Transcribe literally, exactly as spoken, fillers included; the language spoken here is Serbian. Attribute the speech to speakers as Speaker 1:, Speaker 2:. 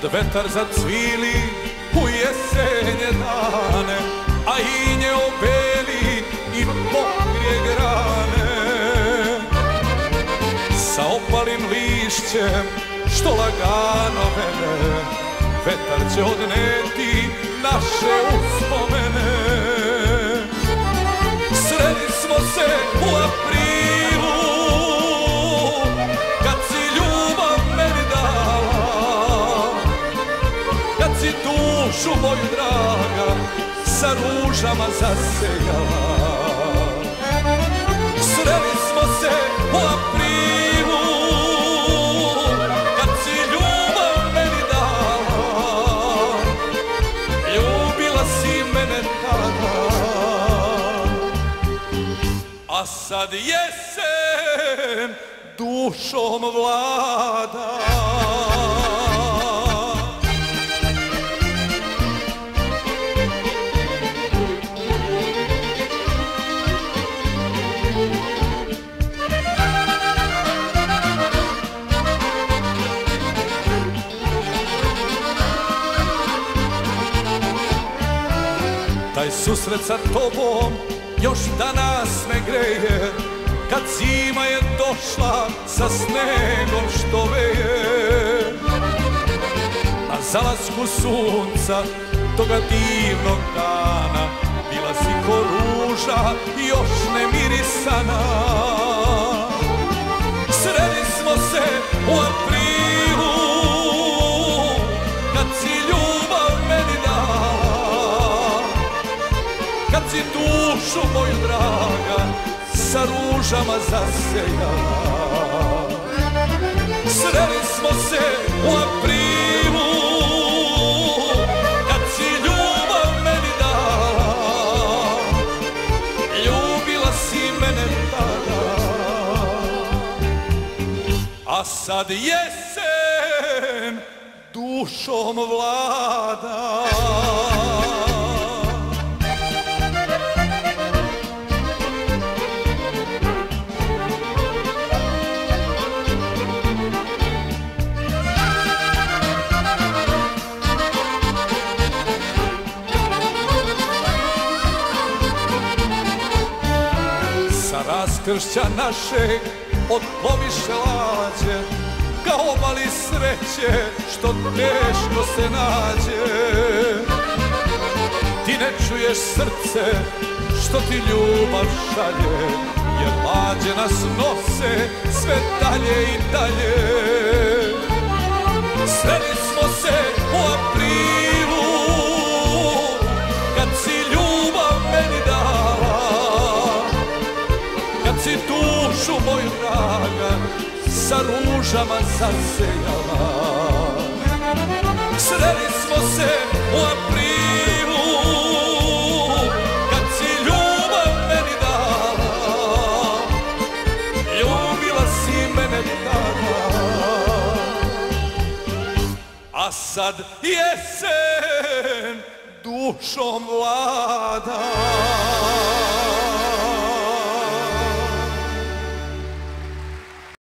Speaker 1: vetar zacvili u jesenje dane, a inje obeli i pokrije grane. Sa opalim lišćem što lagano vene, vetar će odneti naše uspomene. Sreli smo se u aprilu, kad si ljubav meni dala, kad si dušu moju draga sa ružama zasejala. Sreli smo se u aprilu, kad si ljubav meni dala, ljubila si mene tada. A sad jesen dušom vlada. Taj susret sa tobom još danas me greje, kad zima je došla sa snegom što veje. Na zalasku sunca toga divnog dana bila si ko ruža još nemirisana. Sreli smo se u aprilu, kad si ljubav meni dala, kad si dušu moju draga sa ružama zasejala. Sreli smo se u aprilu, kad si ljubav meni dala, ljubila si mene tada. A sad jesen dušom vlada. Raskršća našeg od poviše lađe, kao obali sreće što teško se nađe. Ti ne čuješ srce što ti ljubav šalje, jer lađe nas nose sve dalje i dalje. Sreli smo se u aprilu, kad si ljubav meni dala, kad si dušu moju draga sa ružama zasejala. Sreli smo se u aprilu, kad si ljubav meni dala, ljubila si mene tada. A sad jesen dušom vlada.